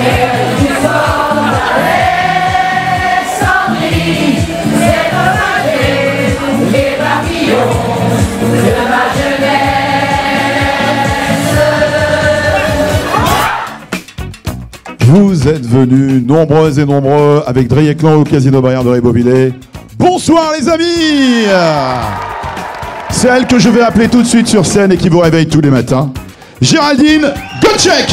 Vous êtes venus nombreuses et nombreux avec Dre et Clan au Casino Bayard de Ribeauvillé. Bonsoir les amis. Celle que je vais appeler tout de suite sur scène et qui vous réveille tous les matins, Géraldine Gottschalk.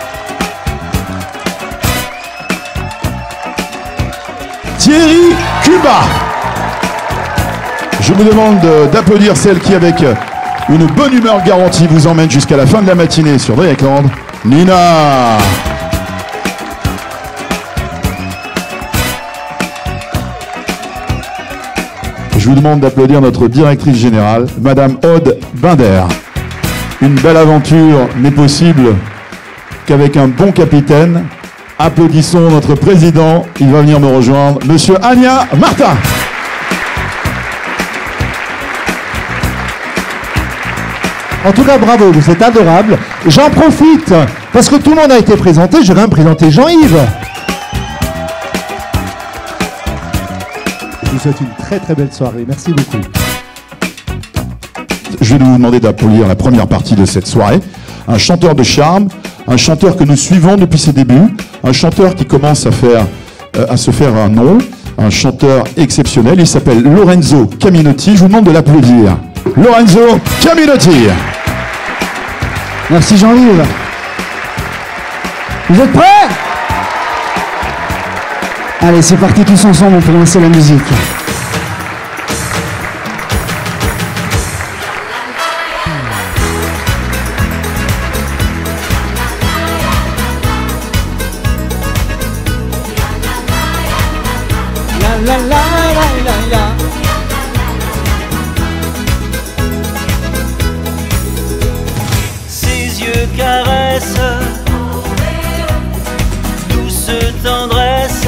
Thierry Cuba. Je vous demande d'applaudir celle qui, avec une bonne humeur garantie, vous emmène jusqu'à la fin de la matinée sur Dreyeckland, Nina. Je vous demande d'applaudir notre directrice générale, Madame Aude Binder. Une belle aventure n'est possible qu'avec un bon capitaine. Applaudissons notre président, il va venir me rejoindre, Monsieur Ania Martin. En tout cas, bravo, vous êtes adorable. J'en profite, parce que tout le monde a été présenté, je vais me présenter Jean-Yves. Je vous souhaite une très très belle soirée, merci beaucoup. Je vais vous demander d'applaudir la première partie de cette soirée. Un chanteur de charme, un chanteur que nous suivons depuis ses débuts, un chanteur qui commence à se faire un nom, un chanteur exceptionnel. Il s'appelle Lorenzo Caminotti. Je vous demande de l'applaudir. Lorenzo Caminotti. Merci Jean-Yves. Vous êtes prêts? Allez, c'est parti tous ensemble pour lancer la musique. La la la la la. Ses yeux caressent, douce tendresse,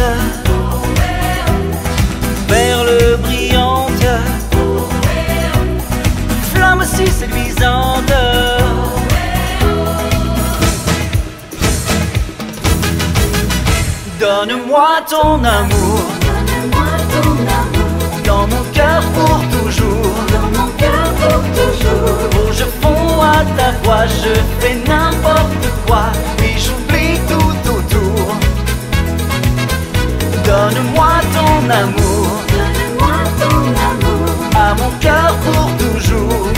perles brillantes, flamme si séduisante. Donne-moi ton amour, dans mon cœur pour toujours. Oh, je fonds à ta voix, je fais n'importe quoi, puis j'oublie tout autour. Donne-moi ton amour, à mon cœur pour toujours.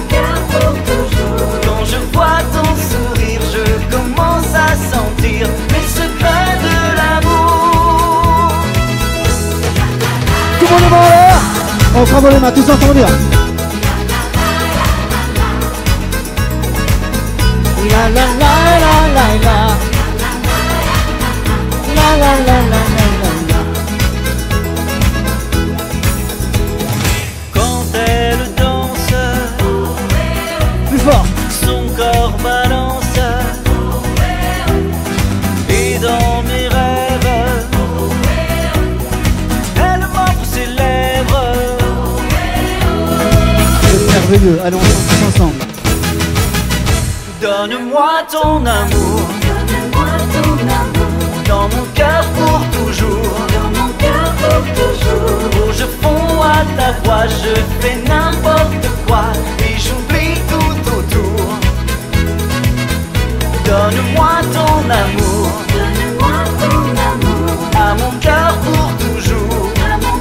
Quand je vois ton sourire, je commence à sentir les secrets de l'amour. Tout le monde est en l'air. On prend les mains, tous ensemble. La la la la la la. La la la la la la. Quand elle danse, Plus fort. son corps balance. Et dans mes rêves, elle m'offre ses lèvres. C'est merveilleux. Allons tous ensemble. Donne-moi ton amour, dans mon cœur pour toujours. Oh, je fonds à ta voix, je fais n'importe quoi, et j'oublie tout autour. Donne-moi ton amour, à mon cœur pour toujours.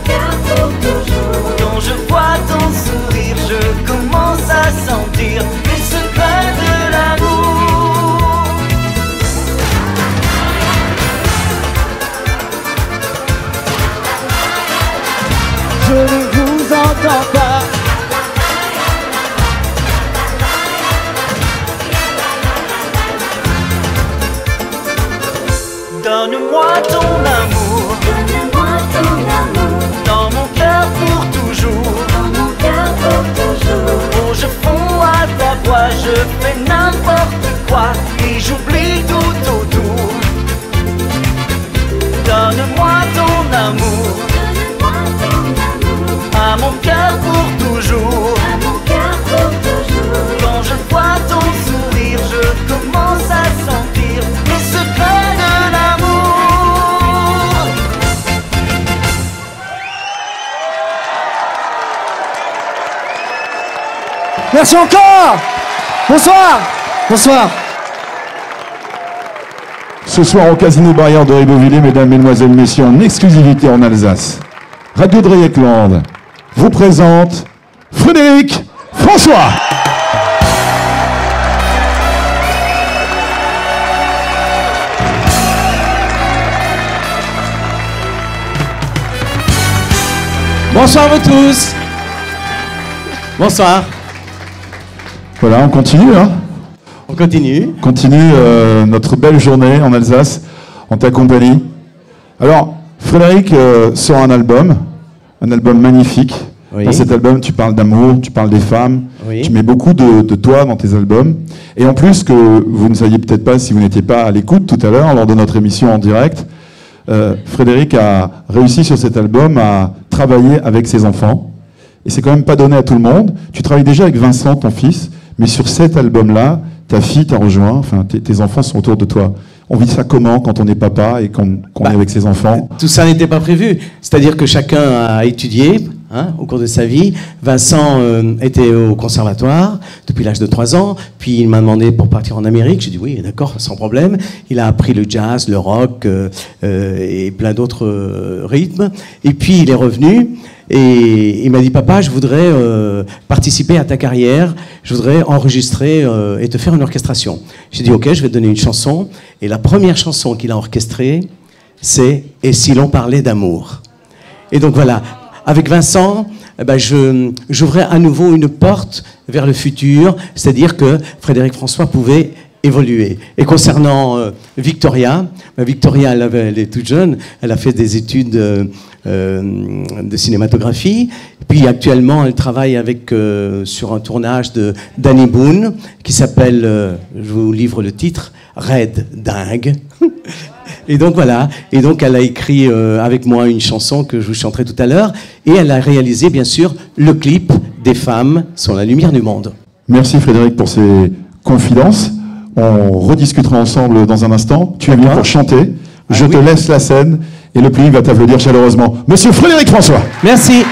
Quand je vois ton sourire, je commence à sentir les secrets de l'amour. Je ne vous entends pas. Donne-moi ton amour, dans mon cœur pour toujours. Oh, je fonds à ta voix, je fais n'importe quoi, et j'oublie tout autour. Donne-moi ton amour, à mon cœur pour toujours. Quand je vois ton sourire, je commence à sentir les secrets de l'amour. Merci encore. Bonsoir. Bonsoir. Ce soir au Casino Barrière de Ribeauvillé, mesdames, mesdemoiselles, messieurs, en exclusivité en Alsace, Radio Dreieckland vous présente Frédéric François. Bonsoir à vous tous. Bonsoir. Voilà, on continue, hein. On continue. Continue notre belle journée en Alsace, en ta compagnie. Alors, Frédéric sort un album magnifique. Oui. Dans cet album, tu parles d'amour, tu parles des femmes, Oui. tu mets beaucoup de toi dans tes albums. Et en plus, que vous ne saviez peut-être pas si vous n'étiez pas à l'écoute tout à l'heure, lors de notre émission en direct, Frédéric a réussi sur cet album à travailler avec ses enfants. Et c'est quand même pas donné à tout le monde. Tu travailles déjà avec Vincent, ton fils, mais sur cet album-là, ta fille t'a rejoint, enfin tes enfants sont autour de toi. On vit ça comment quand on est papa et qu'on est avec ses enfants? Tout ça n'était pas prévu. C'est-à-dire que chacun a étudié au cours de sa vie. Vincent était au conservatoire depuis l'âge de 3 ans. Puis il m'a demandé pour partir en Amérique. J'ai dit oui, d'accord, sans problème. Il a appris le jazz, le rock et plein d'autres rythmes. Et puis il est revenu. Et il m'a dit, papa, je voudrais participer à ta carrière, je voudrais enregistrer et te faire une orchestration. J'ai dit, ok, je vais te donner une chanson. Et la première chanson qu'il a orchestrée, c'est « Et si l'on parlait d'amour ». Et donc voilà, avec Vincent, j'ouvrais à nouveau une porte vers le futur, c'est-à-dire que Frédéric François pouvait évoluer. Et concernant Victoria, Victoria, elle est toute jeune, elle a fait des études de cinématographie, puis actuellement elle travaille avec, sur un tournage de Danny Boone, qui s'appelle, je vous livre le titre, Red Dingue. Et donc voilà, et donc elle a écrit avec moi une chanson que je vous chanterai tout à l'heure, et elle a réalisé bien sûr le clip des femmes sont la lumière du monde. Merci Frédéric pour ces confidences. On rediscutera ensemble dans un instant. Tu es venu pour chanter. Je te laisse la scène et le public va t'applaudir chaleureusement. Monsieur Frédéric François. Merci.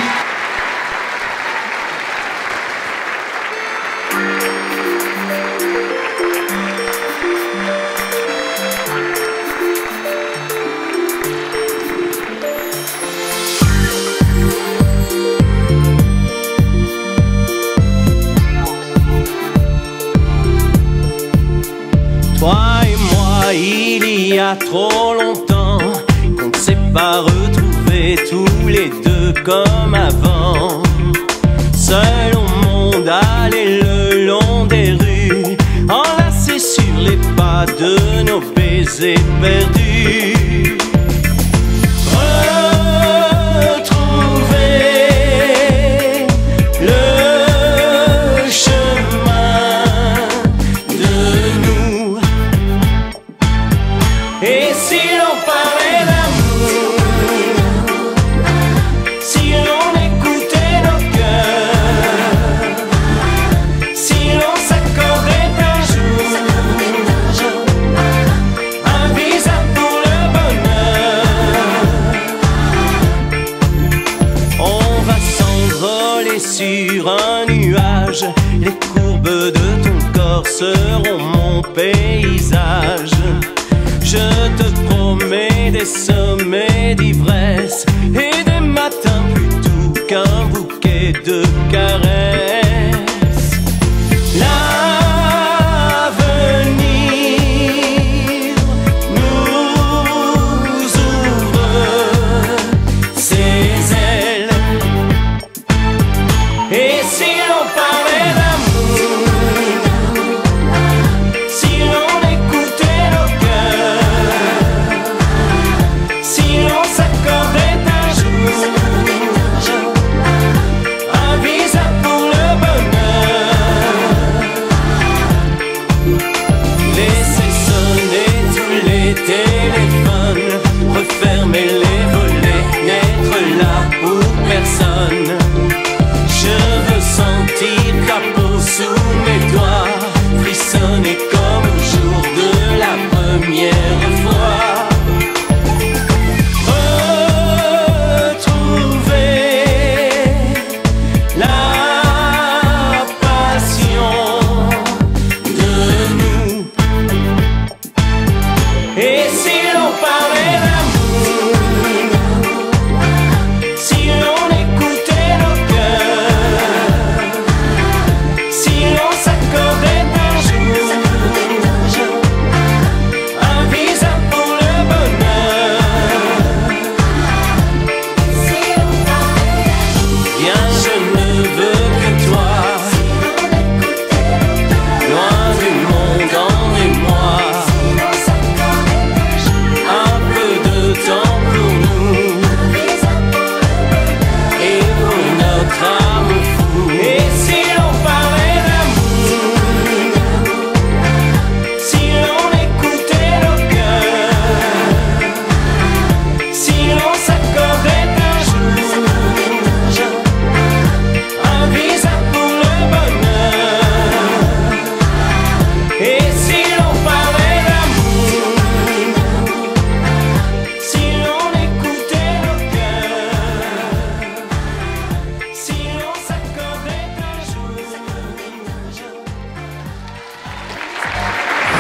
Toi et moi, il y a trop longtemps qu'on ne s'est pas retrouvés tous les deux comme avant. Seul au monde, aller le long des rues, enlacés sur les pas de nos baisers perdus. Retrouver le chemin de nous. Et si l'on parlait d'amour, si l'on écoutait nos cœurs, si l'on s'accordait un jour un visa pour le bonheur, on va s'envoler sur un nuage. Les courbes de ton corps seront mon paysage. Je te promets des sommets d'ivresse et des matins plus doux qu'un bouquet de caresses. L'avenir nous ouvre ses ailes. Et si l'on parlait d'amour, si l'on écoutait nos cœurs, si l'on s'accordait un jour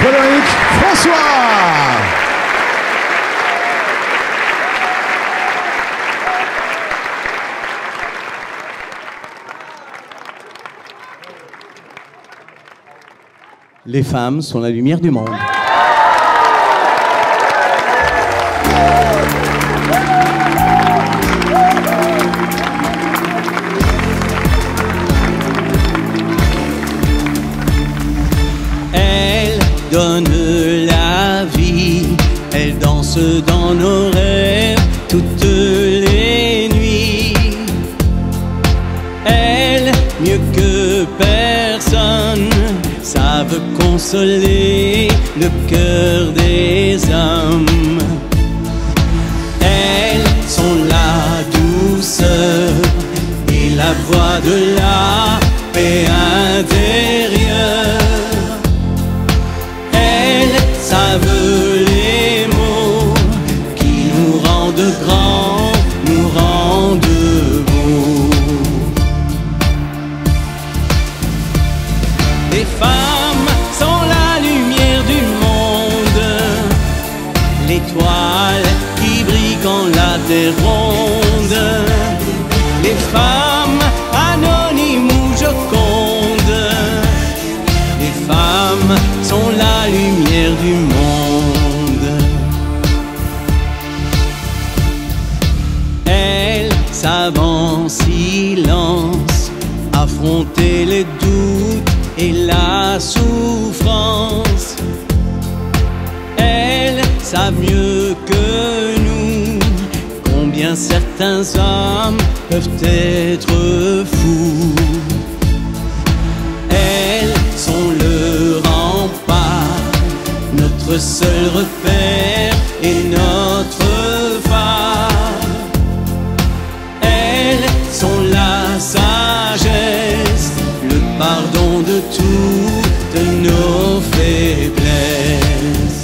Frédéric François. Les femmes sont la lumière du monde. Elle donne la vie, elle danse dans nos rêves toutes les nuits. Elle, mieux que personne, savent consoler le cœur des hommes. Elles sont la douceur et la voix de la paix intérieure. Elles savent les mots qui nous rendent grands, nous rendent beaux. Les femmes sont la lumière du monde, l'étoile qui brille quand la terre ronde. Les femmes anonymes ou jocondes, les femmes sont la lumière du monde. Elles savent en silence affronter les doutes et la souffrance. Elles savent mieux que nous combien certains hommes peuvent être fous. Elles sont le rempart, notre seul repère et notre phare. Elles sont la sagesse, le pardon de toutes nos faiblesses.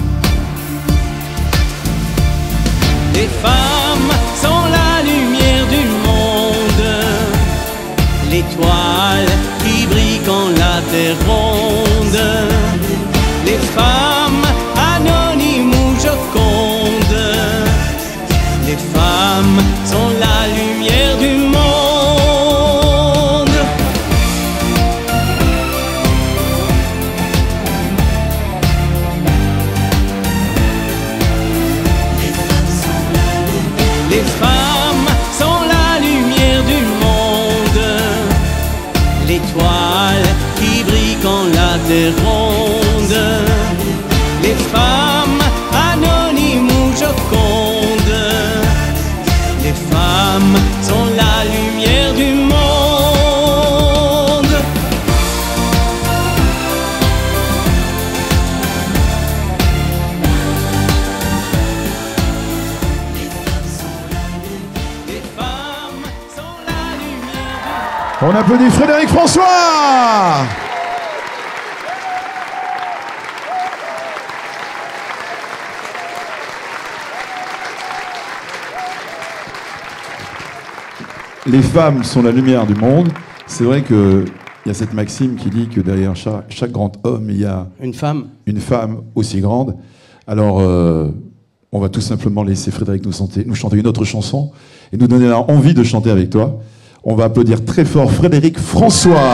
Les femmes sont la lumière du monde, l'étoile qui brille quand la terre ronde. Les femmes anonymes ou jocondes, les femmes sont la lumière du monde. Les femmes sont la lumière du monde, l'étoile qui brille quand la terre ronde. Les femmes anonymes ou jocondes, les femmes sont la lumière du monde. Les femmes sont la lumière du monde. On applaudit Frédéric François. Les femmes sont la lumière du monde. C'est vrai qu'il y a cette maxime qui dit que derrière chaque grand homme, il y a Une femme. une femme aussi grande. Alors, on va tout simplement laisser Frédéric nous chanter une autre chanson et nous donner envie de chanter avec toi. On va applaudir très fort Frédéric François.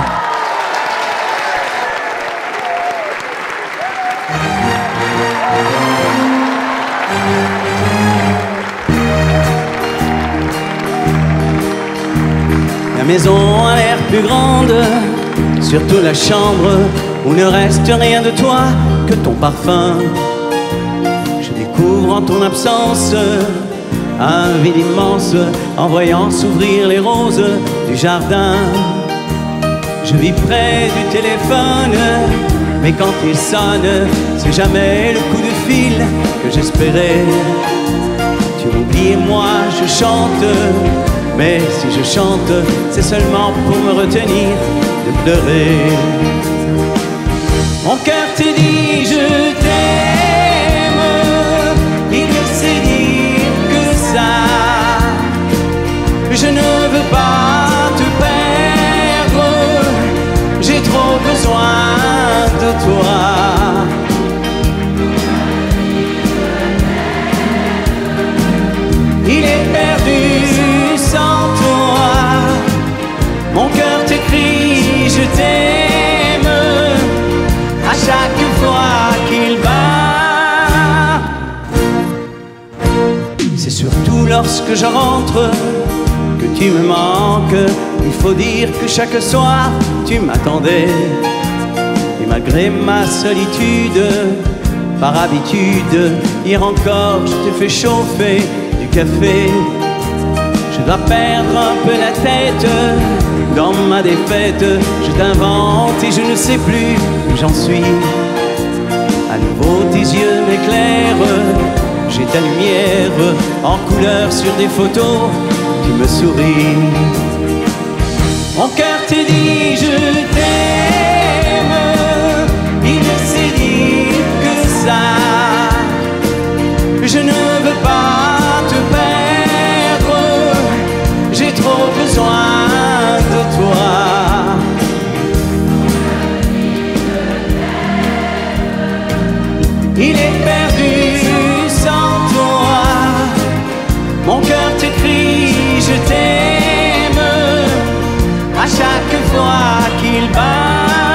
La maison a l'air plus grande, surtout la chambre où ne reste rien de toi que ton parfum. Je découvre en ton absence un vide immense en voyant s'ouvrir les roses du jardin. Je vis près du téléphone, mais quand il sonne, c'est jamais le coup de fil que j'espérais. Tu m'oublies et moi je chante, mais si je chante, c'est seulement pour me retenir de pleurer. Mon cœur te dit je t'aime, il ne sait dire que ça. Je ne veux pas te perdre, j'ai trop besoin de toi. je t'aime à chaque fois qu'il bat. C'est surtout lorsque je rentre que tu me manques. Il faut dire que chaque soir tu m'attendais. Et malgré ma solitude, par habitude, hier encore je t'ai fait chauffer du café. Je dois perdre un peu la tête dans ma défaite. Je t'invente et je ne sais plus où j'en suis. À nouveau tes yeux m'éclairent. J'ai ta lumière en couleur sur des photos. Tu me souris. Mon cœur te dit je t'aime. Il ne sait dire que ça. Je ne veux pas te perdre. J'ai trop besoin de toi. Il est perdu sans toi. Mon cœur te crie je t'aime à chaque fois qu'il bat.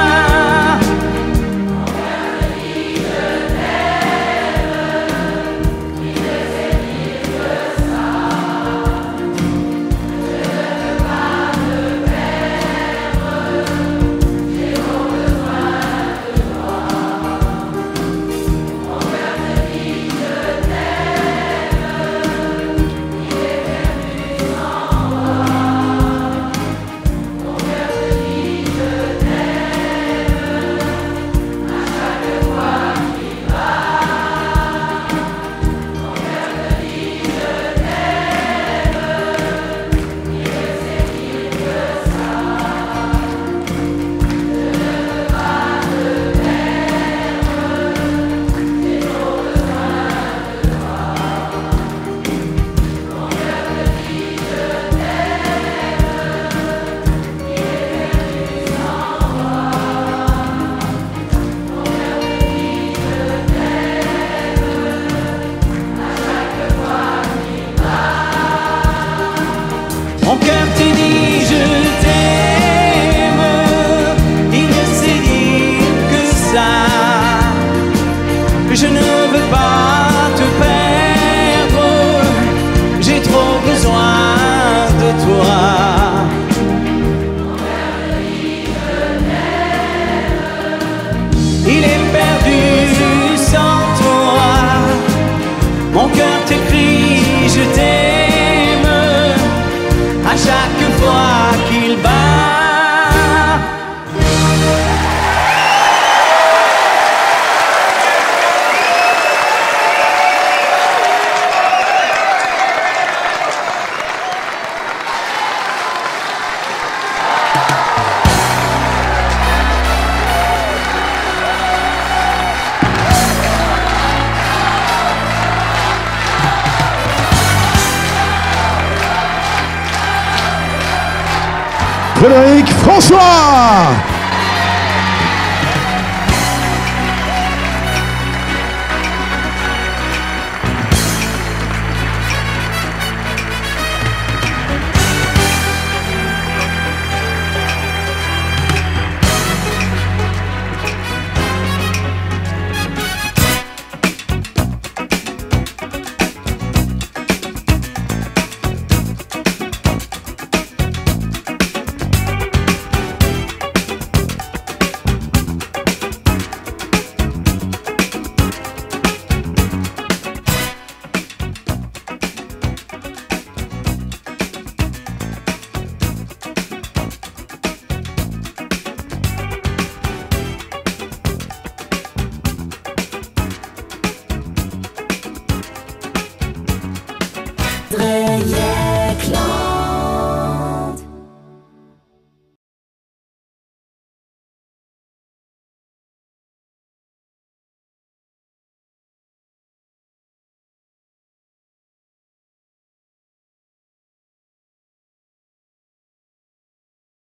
Mon cœur te dit je t'aime. Il ne sait dire que ça. Je ne veux pas te perdre. J'ai trop besoin de toi. Il est perdu sans toi. Mon cœur te crie je t'aime à chaque fois qu'il bat. Frédéric François.